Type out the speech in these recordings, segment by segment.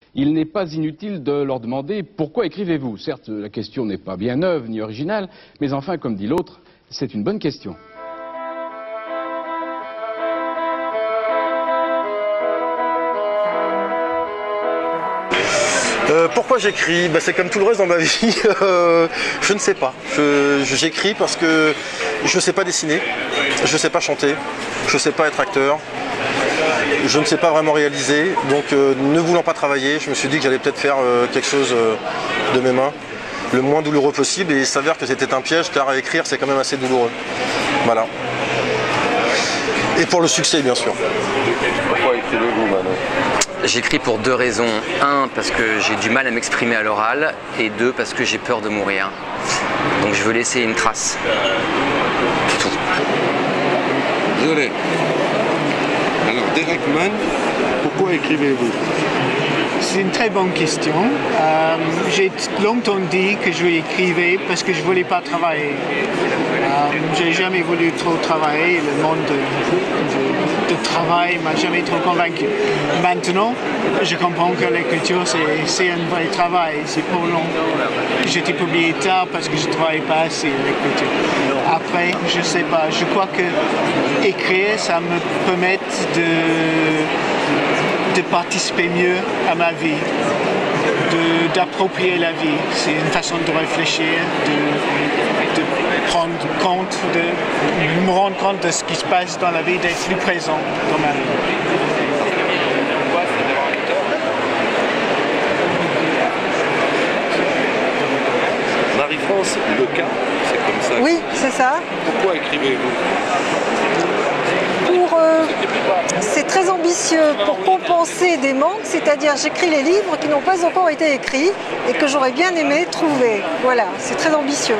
il n'est pas inutile de leur demander pourquoi écrivez-vous. Certes, la question n'est pas bien neuve ni originale, mais enfin, comme dit l'autre, c'est une bonne question. Pourquoi j'écris? C'est comme tout le reste dans ma vie, je ne sais pas. J'écris parce que je ne sais pas dessiner, je ne sais pas chanter, je ne sais pas être acteur, je ne sais pas vraiment réaliser. Donc ne voulant pas travailler, je me suis dit que j'allais peut-être faire quelque chose de mes mains, le moins douloureux possible. Et il s'avère que c'était un piège car écrire c'est quand même assez douloureux. Voilà. Et pour le succès bien sûr. Pourquoi écrivez-vous maintenant? J'écris pour deux raisons. Un, parce que j'ai du mal à m'exprimer à l'oral. Et deux, parce que j'ai peur de mourir. Donc je veux laisser une trace. C'est tout. Désolé. Alors, Derek Mann, pourquoi écrivez-vous? C'est une très bonne question. J'ai longtemps dit que je écrivais parce que je ne voulais pas travailler. J'ai jamais voulu trop travailler. Le monde de travail ne m'a jamais trop convaincu. Maintenant, je comprends que l'écriture, c'est un vrai travail. C'est pour long. J'étais publié tard parce que je ne travaillais pas assez à l'écriture. Après, je ne sais pas. Je crois que écrire, ça me permet de participer mieux à ma vie, d'approprier la vie. C'est une façon de réfléchir, de prendre compte, de me rendre compte de ce qui se passe dans la vie, d'être plus présent dans ma vie. Marie-France, le cas, c'est comme ça. Oui, c'est ça. Pourquoi écrivez-vous? C'est très ambitieux pour compenser des manques, c'est-à-dire j'écris les livres qui n'ont pas encore été écrits et que j'aurais bien aimé trouver. Voilà, c'est très ambitieux.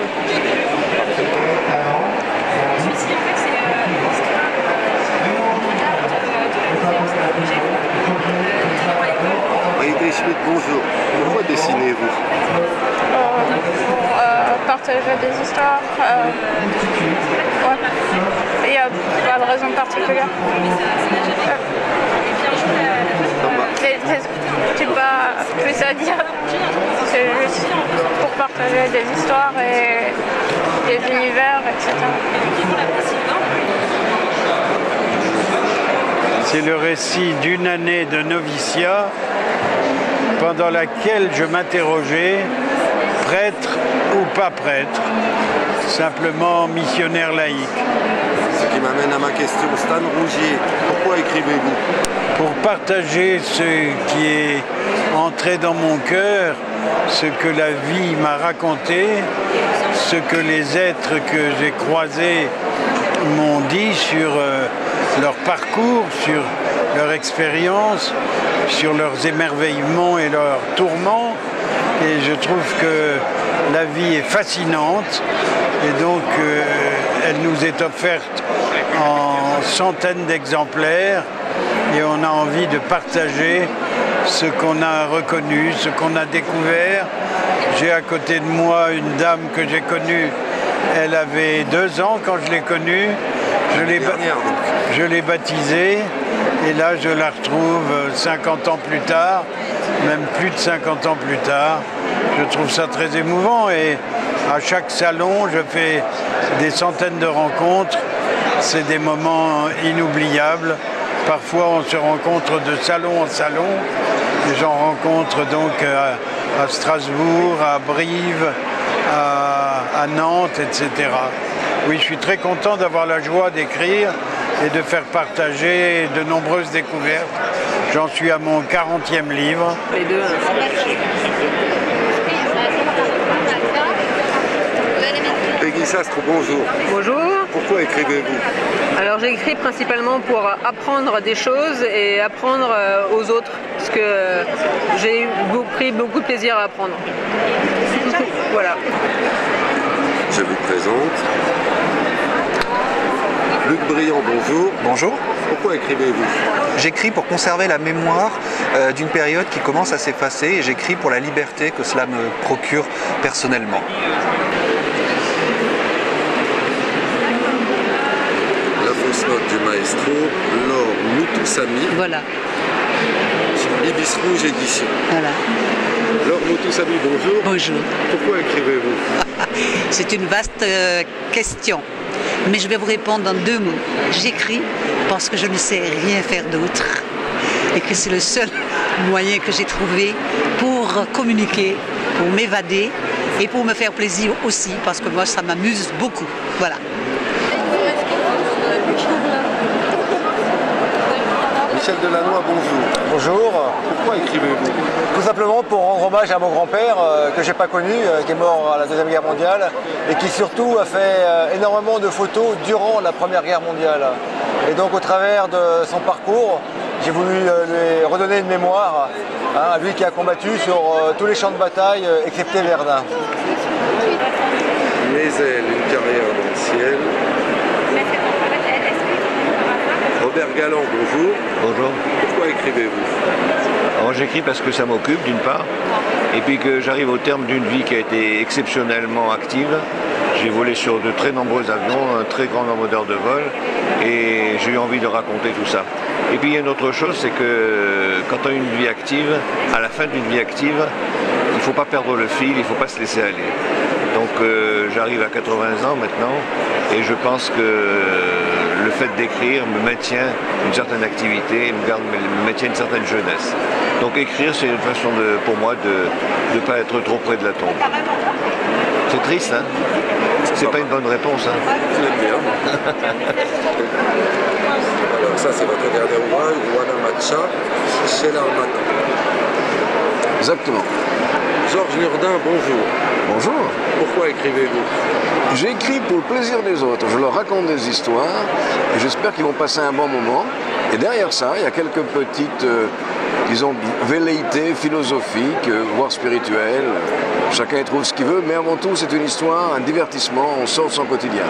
Maïté Schmitt, bonjour. Pourquoi dessinez-vous? Pour partager des histoires. Ouais. Il n'y a pas de raison particulière. J'ai pas plus à dire. C'est juste pour partager des histoires et des univers, etc. C'est le récit d'une année de noviciat pendant laquelle je m'interrogeais, prêtre ou pas prêtre, simplement missionnaire laïque. Ce qui m'amène à ma question, Stan Rougier, pourquoi écrivez-vous? Pour partager ce qui est entré dans mon cœur, ce que la vie m'a raconté, ce que les êtres que j'ai croisés m'ont dit sur leur parcours, sur leur expérience, sur leurs émerveillements et leurs tourments. Et je trouve que la vie est fascinante et donc elle nous est offerte en centaines d'exemplaires et on a envie de partager ce qu'on a reconnu, ce qu'on a découvert. J'ai à côté de moi une dame que j'ai connue, elle avait 2 ans quand je l'ai connue, je l'ai baptisée et là je la retrouve 50 ans plus tard, même plus de 50 ans plus tard. Je trouve ça très émouvant et à chaque salon je fais des centaines de rencontres, c'est des moments inoubliables. Parfois on se rencontre de salon en salon, et j'en rencontre donc à Strasbourg, à Brive, à Nantes, etc. Oui, je suis très content d'avoir la joie d'écrire et de faire partager de nombreuses découvertes. J'en suis à mon 40e livre. Les deux. Peggy Sastre, bonjour. Bonjour. Pourquoi écrivez-vous? Alors j'écris principalement pour apprendre des choses et apprendre aux autres, parce que j'ai pris beaucoup de plaisir à apprendre. Voilà. Je vous présente Luc Briand, bonjour. Bonjour. Pourquoi écrivez-vous? J'écris pour conserver la mémoire d'une période qui commence à s'effacer et j'écris pour la liberté que cela me procure personnellement. La fausse note du maestro, Laure Moutoussamy. Voilà. J'ai Ibis Rouge édition. Voilà. Alors Moutoussamy, bonjour. Bonjour. Pourquoi écrivez-vous? C'est une vaste question, mais je vais vous répondre en 2 mots. J'écris parce que je ne sais rien faire d'autre et que c'est le seul moyen que j'ai trouvé pour communiquer, pour m'évader et pour me faire plaisir aussi, parce que moi ça m'amuse beaucoup. Voilà. Michel Delannoy, bonjour. Bonjour. Pourquoi écrivez-vous? Tout simplement pour rendre hommage à mon grand-père que j'ai pas connu, qui est mort à la Deuxième Guerre mondiale et qui surtout a fait énormément de photos durant la Première Guerre mondiale. Et donc au travers de son parcours, j'ai voulu lui redonner une mémoire à lui qui a combattu sur tous les champs de bataille excepté Verdun. Mes ailes, une carrière dans le ciel. Robert Galland, bonjour. Bonjour. Pourquoi écrivez-vous? Alors j'écris parce que ça m'occupe d'une part, et puis que j'arrive au terme d'une vie qui a été exceptionnellement active. J'ai volé sur de très nombreux avions, un très grand nombre d'heures de vol, et j'ai eu envie de raconter tout ça. Et puis il y a une autre chose, c'est que quand on a une vie active, à la fin d'une vie active, il ne faut pas perdre le fil, il ne faut pas se laisser aller. Donc j'arrive à 80 ans maintenant, et je pense que le fait d'écrire me maintient une certaine activité, me maintient une certaine jeunesse. Donc écrire, c'est une façon pour moi de ne pas être trop près de la tombe. C'est triste, hein? C'est pas une bonne réponse, hein? Je l'aime bien. Alors ça, c'est votre dernier ouvrage, Wana Matcha, chez l'Armatan. Exactement. Georges Nurdin, bonjour. Bonjour. Pourquoi écrivez-vous? J'écris pour le plaisir des autres. Je leur raconte des histoires et j'espère qu'ils vont passer un bon moment. Et derrière ça, il y a quelques petites, disons, velléités philosophiques, voire spirituelles. Chacun y trouve ce qu'il veut, mais avant tout, c'est une histoire, un divertissement, on sort de son quotidien.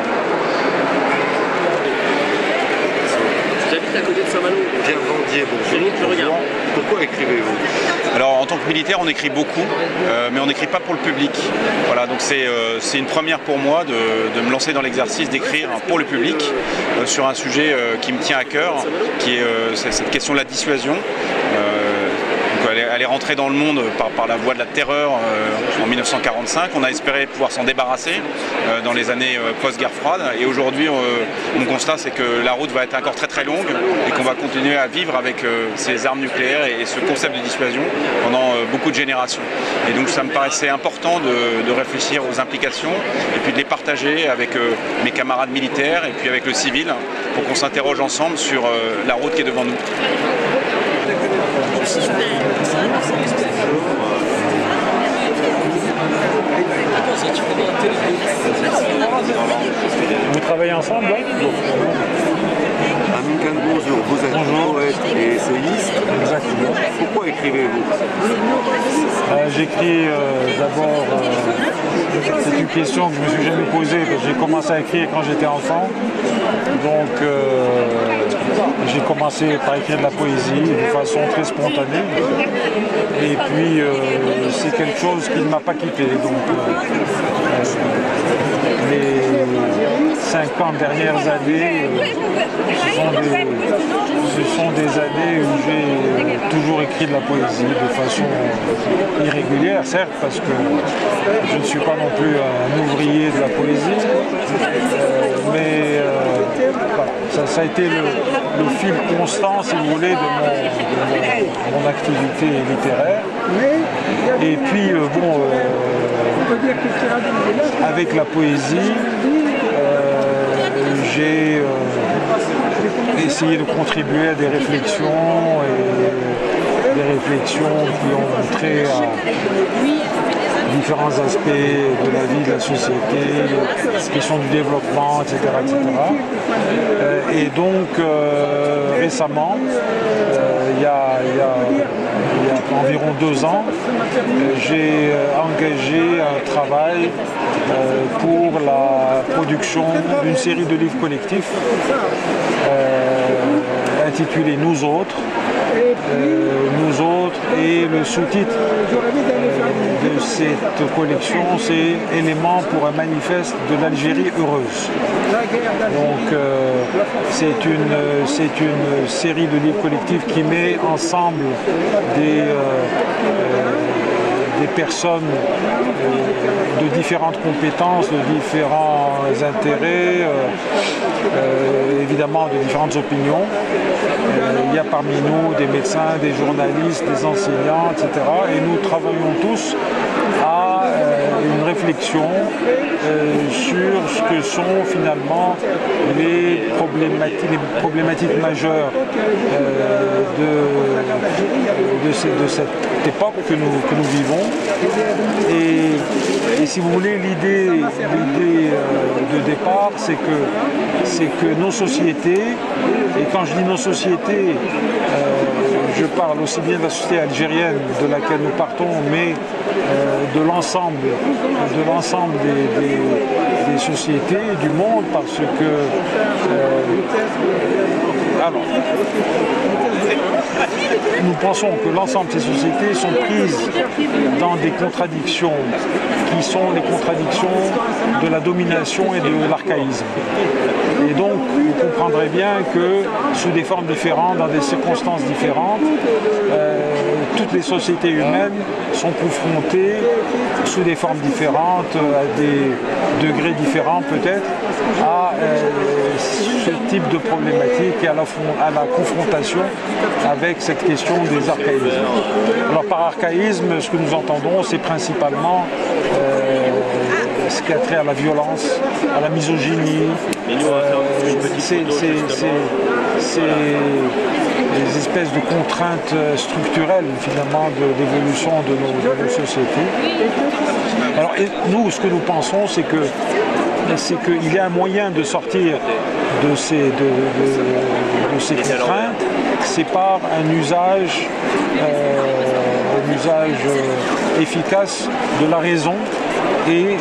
J'habite à côté de Saint-Malo. Pierre Vendier, bonjour. Pourquoi écrivez-vous? Alors en tant que militaire on écrit beaucoup, mais on n'écrit pas pour le public. Voilà, donc c'est une première pour moi de me lancer dans l'exercice d'écrire pour le public sur un sujet qui me tient à cœur, qui est cette question de la dissuasion. Elle est rentrée dans le monde par la voie de la terreur en 1945. On a espéré pouvoir s'en débarrasser dans les années post-guerre froide. Et aujourd'hui, mon constat, c'est que la route va être encore très très longue et qu'on va continuer à vivre avec ces armes nucléaires et ce concept de dissuasion pendant beaucoup de générations. Et donc ça me paraissait important de réfléchir aux implications et puis de les partager avec mes camarades militaires et puis avec le civil pour qu'on s'interroge ensemble sur la route qui est devant nous. Vous travaillez ensemble, oui? Amin, bonjour. Vous êtes poète et essayiste. Exactement. Pourquoi écrivez-vous? J'écris d'abord, c'est une question que je ne me suis jamais posée, parce que j'ai commencé à écrire quand j'étais enfant. Donc j'ai commencé par écrire de la poésie de façon très spontanée. Et puis c'est quelque chose qui ne m'a pas quitté. Donc les 50 dernières années, ce sont des années où j'ai toujours écrit de la poésie de façon irrégulière, certes, parce que je ne suis pas non plus un ouvrier de la poésie, mais ça a été le fil constant, si vous voulez, de mon activité littéraire. Et puis, avec la poésie, j'ai essayé de contribuer à des réflexions qui ont trait à différents aspects de la vie de la société, la question du développement, etc. Et donc récemment, il y a environ 2 ans, j'ai engagé un travail pour la production d'une série de livres collectifs intitulés Nous autres, nous autres, et le sous-titre de cette collection, c'est Éléments pour un manifeste de l'Algérie heureuse. Donc c'est une série de livres collectifs qui met ensemble des personnes de différentes compétences, de différents intérêts, évidemment de différentes opinions. Il y a parmi nous des médecins, des journalistes, des enseignants, etc. Et nous travaillons tous à une réflexion sur ce que sont finalement les problématiques majeures de cette époque que nous vivons. Et si vous voulez, l'idée de départ, c'est que nos sociétés, et quand je dis nos sociétés, je parle aussi bien de la société algérienne de laquelle nous partons, mais de l'ensemble des sociétés du monde, parce que nous pensons que l'ensemble de ces sociétés sont prises dans des contradictions qui sont les contradictions de la domination et de l'archaïsme. Et donc, vous comprendrez bien que sous des formes différentes, dans des circonstances différentes, toutes les sociétés humaines sont confrontées sous des formes différentes, à des degrés différents peut-être, à ce type de problématique et à la confrontation avec cette question des archaïsmes. Alors par archaïsme, ce que nous entendons, c'est principalement ce qui a trait à la violence, à la misogynie, c'est des espèces de contraintes structurelles finalement de l'évolution de nos sociétés. Alors nous, ce que nous pensons, c'est qu'il y a un moyen de sortir de ces contraintes, c'est par un usage efficace de la raison et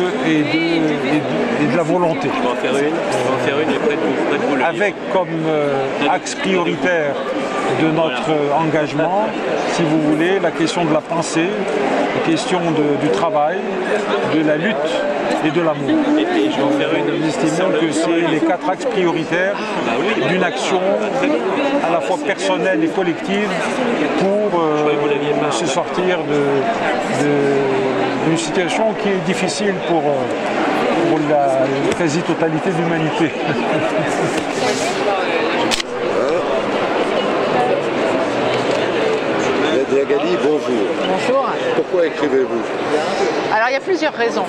de la volonté. On va en faire une et près de vous. Avec comme axe prioritaire de notre engagement, si vous voulez, la question de la pensée, la question du travail, de la lutte et de l'amour. Nous estimons que c'est les 4 axes prioritaires d'une action à la fois personnelle et collective pour se sortir d'une situation qui est difficile pour la quasi-totalité de l'humanité. Nadia Ghali, bonjour. Bonjour. Pourquoi écrivez-vous? Alors il y a plusieurs raisons.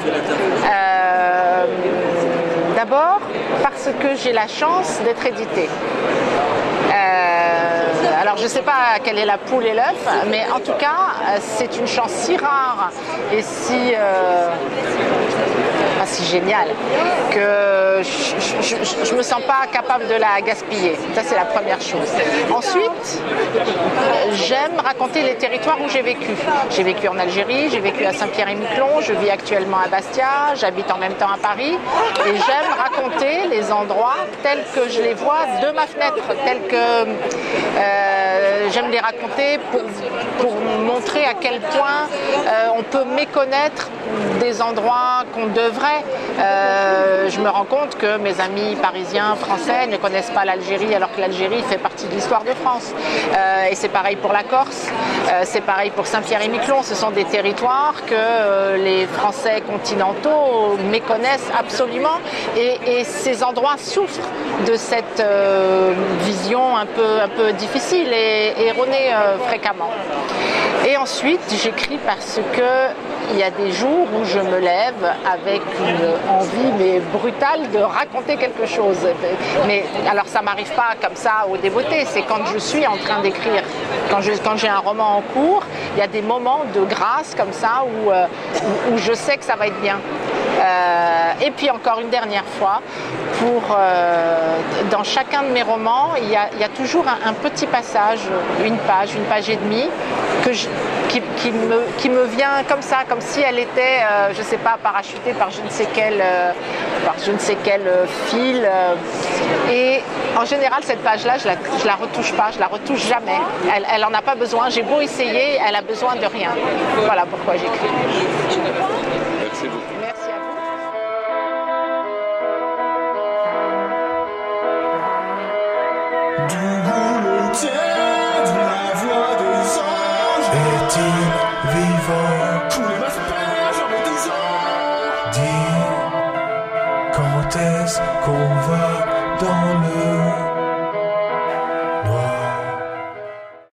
D'abord parce que j'ai la chance d'être éditée. Alors je ne sais pas quelle est la poule et l'œuf, mais en tout cas c'est une chance si rare et si géniale que je ne me sens pas capable de la gaspiller. Ça c'est la première chose. Ensuite, j'aime raconter les territoires où j'ai vécu. J'ai vécu en Algérie, j'ai vécu à Saint-Pierre-et-Miquelon, je vis actuellement à Bastia, j'habite en même temps à Paris et j'aime raconter les endroits tels que je les vois de ma fenêtre, tels que j'aime les raconter pour montrer à quel point on peut méconnaître des endroits qu'on devrait. Je me rends compte que mes amis parisiens, français ne connaissent pas l'Algérie alors que l'Algérie fait partie de l'histoire de France. Et c'est pareil pour la Corse, c'est pareil pour Saint-Pierre-et-Miquelon. Ce sont des territoires que les Français continentaux méconnaissent absolument et ces endroits souffrent de cette vision un peu difficile et erronée fréquemment. Et ensuite, j'écris parce que il y a des jours où je me lève avec une envie mais brutale de raconter quelque chose. Mais alors ça m'arrive pas comme ça au débeauté, c'est quand je suis en train d'écrire. Quand j'ai un roman en cours, il y a des moments de grâce comme ça où je sais que ça va être bien. Et puis encore une dernière fois, dans chacun de mes romans, il y a toujours un petit passage, une page et demie, qui me vient comme ça, comme si elle était, je ne sais pas, parachutée par je ne sais quel fil. Et En général, cette page-là, je la retouche pas, je la retouche jamais. Elle en a pas besoin. J'ai beau essayer, elle a besoin de rien. Voilà pourquoi j'écris. Merci beaucoup. Merci à vous. De la voix des anges est-il vivant? Tous les m'asperges avec des anges. Dis, quand est-ce qu'on va dans le